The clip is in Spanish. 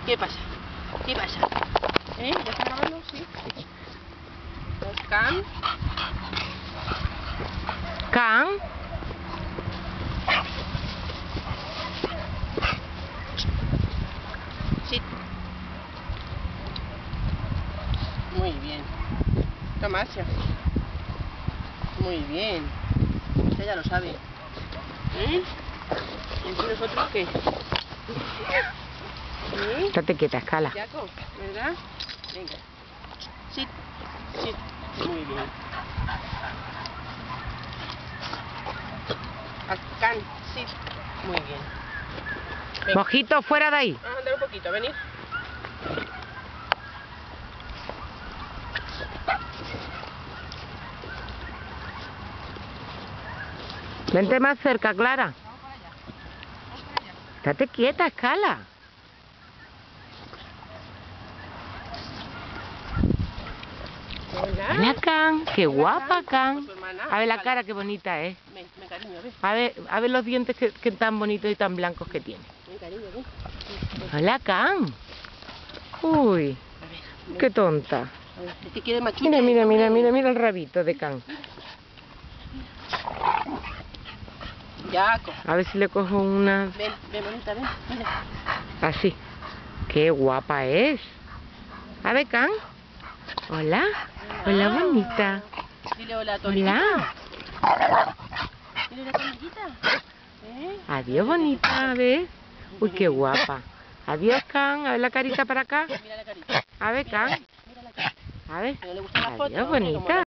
¿Qué pasa? ¿Qué pasa? ¿Ya está grabando? Sí. Can. Can. Sí. Muy bien. Toma, Asia. Muy bien. Usted ya lo sabe. ¿Y aquí nosotros qué? Estate quieta, Escala. Jaco, ¿verdad? Venga. Sí. Sí. Muy bien. Can. Sí. Muy bien. Venga. Mojito, fuera de ahí. Vamos a andar un poquito, venid. Vente más cerca, Clara. Vamos para allá. Vamos para allá. Estate quieta, Escala. Hola. Hola, Can. Qué guapa, Can. Pues su hermana. A ver la Vale. cara, qué bonita es. Ven, cariño, ven. A ver los dientes que tan bonitos y tan blancos que tiene. Ven, cariño, ven. Hola, Can. Uy, A ver, ven. qué tonta. A ver, es que quiere machuche. Mira, mira, mira, mira, mira el rabito de Can. Jaco. A ver si le cojo una Ven, ven, bonita, ven. Mira. así. Qué guapa es. A ver, Can. Hola. Hola, bonita. Dile hola a Torillita. Hola. Dile hola a Torillita. Adiós, bonita. A ver. Uy, qué guapa. Adiós, Can. A ver la carita para acá. Mira la carita. A ver, Can. Mira la carita. A ver. ¿No le gustan las fotos? Adiós, bonita.